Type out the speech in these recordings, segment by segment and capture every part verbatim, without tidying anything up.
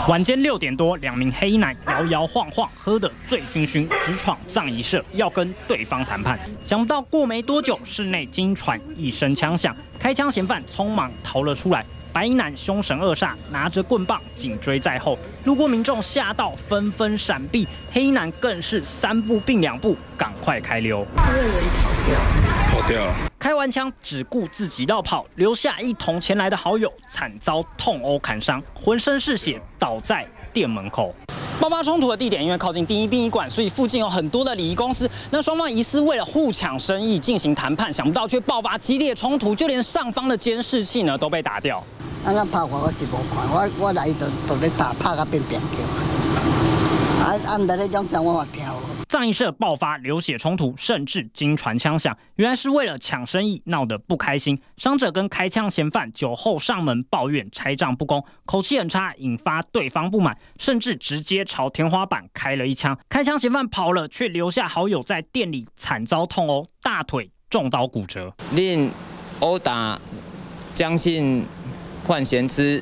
晚间六点多，两名黑衣男摇摇晃晃，喝得醉醺醺，直闯葬仪社，要跟对方谈判。想不到过没多久，室内惊传一声枪响，开枪嫌犯匆忙逃了出来。白衣男凶神恶煞，拿着棍棒紧追在后，路过民众吓到纷纷闪避，黑衣男更是三步并两步，赶快开溜。 他认为跑掉， 跑掉了。 开完枪只顾自己绕跑，留下一同前来的好友惨遭痛殴砍伤，浑身是血，倒在店门口。爆发冲突的地点因为靠近第一殡仪馆，所以附近有很多的礼仪公司。那双方疑似为了互抢生意进行谈判，想不到却爆发激烈冲突，就连上方的监视器呢都被打掉。 啊，那拍我我是无看，我我来就就咧打，拍甲变变叫。啊啊，唔得咧种声我嘛听。 葬仪社爆发流血冲突，甚至惊传枪响，原来是为了抢生意闹得不开心。伤者跟开枪嫌犯酒后上门抱怨拆账不公，口气很差，引发对方不满，甚至直接朝天花板开了一枪。开枪嫌犯跑了，却留下好友在店里惨遭痛殴，大腿中刀骨折。 令殴打将近换嫌之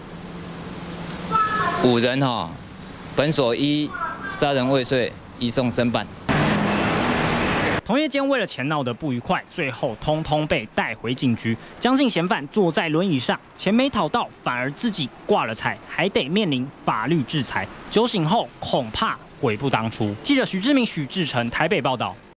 五人哈，本所依杀人未遂。移送侦办。 同业间为了钱闹得不愉快，最后通通被带回警局。江姓嫌犯坐在轮椅上，钱没讨到，反而自己挂了彩，还得面临法律制裁。酒醒后恐怕悔不当初。记者许志明、许志成台北报道。